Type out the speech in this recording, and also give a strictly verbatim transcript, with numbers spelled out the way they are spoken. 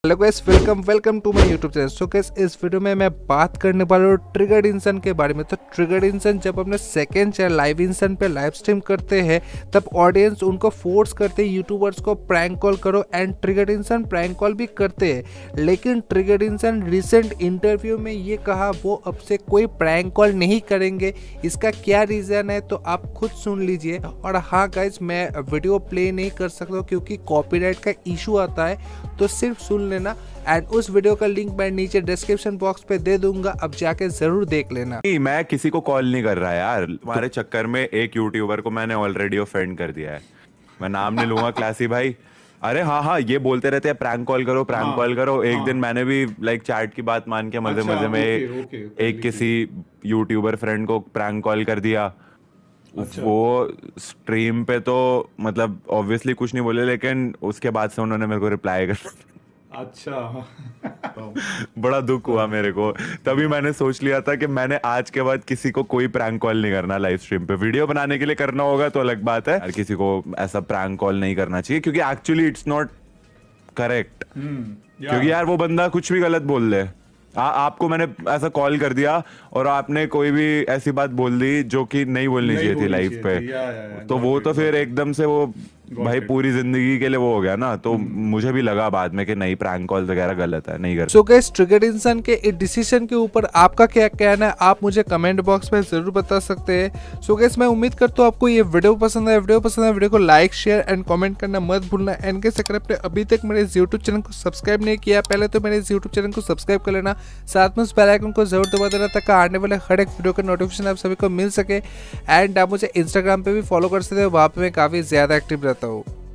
Hello guys, welcome welcome to my YouTube channel. So guys, इस video में मैं बात करने वाला हूँ ट्रिगर्ड इंसान के बारे में। तो ट्रिगर्ड इंसान जब अपने सेकंड चैनल लाइव इंसान पे लाइव स्ट्रीम करते हैं तब ऑडियंस उनको फोर्स करते हैं यूट्यूबर्स को प्रैंक कॉल करो, एंड ट्रिगर्ड इंसान प्रैंक कॉल भी करते हैं। लेकिन ट्रिगर्ड इंसान रिसेंट इंटरव्यू में ये कहा वो अब से कोई प्रैंक कॉल नहीं करेंगे। इसका क्या रीज़न है तो आप खुद सुन लीजिए। और हाँ गाइज, मैं वीडियो प्ले नहीं कर सकता क्योंकि कॉपीराइट का इशू आता है, तो सिर्फ सुन लेना। एंड उस वीडियो का लिंक मैं नीचे डिस्क्रिप्शन बॉक्स पे दे दूंगा, अब जाके जरूर देख लेना। मैं किसी को कॉल नहीं कर रहा यार, तुम्हारे चक्कर में एक यूट्यूबर को मैंने ऑलरेडी ऑफेंड कर दिया है। मैं नाम नहीं लूंगा, क्लासी भाई। अरे हाँ हाँ, ये बोलते रहते हैं प्रैंक कॉल करो प्रैंक कॉल करो। एक दिन मैंने भी लाइक चैट की बात मान के मजे मजे में एक किसी यूट्यूबर फ्रेंड को प्रैंक कॉल कर दिया। अच्छा। वो स्ट्रीम पे तो मतलब ऑब्वियसली कुछ नहीं बोले, लेकिन उसके बाद से उन्होंने मेरे को रिप्लाई कर अच्छा बड़ा दुख हुआ मेरे को। तभी मैंने सोच लिया था कि मैंने आज के बाद किसी को कोई प्रैंक कॉल नहीं करना लाइव स्ट्रीम पे। वीडियो बनाने के लिए करना होगा तो अलग बात है, किसी को ऐसा प्रैंक कॉल नहीं करना चाहिए क्योंकि एक्चुअली इट्स नॉट करेक्ट। क्योंकि यार वो बंदा कुछ भी गलत बोल दे, आ, आपको मैंने ऐसा कॉल कर दिया और आपने कोई भी ऐसी बात बोल दी जो कि नहीं बोलनी चाहिए थी लाइव पे, या, या, या, तो वो तो फिर एकदम से वो भाई पूरी जिंदगी के लिए वो हो गया ना। तो मुझे भी लगा बाद में कि नहीं, प्रैंक कॉल वगैरह गलत है, नहीं कर। सो गाइस, ट्रिगर्ड इंसान के इस डिसीजन के ऊपर आपका क्या कहना है आप मुझे कमेंट बॉक्स में जरूर बता सकते हैं। सो गाइस, मैं उम्मीद करता हूँ आपको ये वीडियो पसंद है। वीडियो पसंद है वीडियो को लाइक शेयर एंड कमेंट करना मत भूलना। एंड के अगर आपने अभी तक मेरे इस यूट्यूब चैनल को सब्सक्राइब नहीं किया, पहले तो मेरे इस यूट्यूब चैनल को सब्सक्राइब कर लेना, साथ में उस बेल आइकन को जरूर दबा देना ताकि आने वाले हर एक वीडियो का नोटिफिकेशन आप सभी को मिल सके। एंड आप मुझे इंस्टाग्राम पे भी फॉलो कर सकते हो, वहाँ पे मैं काफ़ी ज़्यादा एक्टिव रहता हूँ।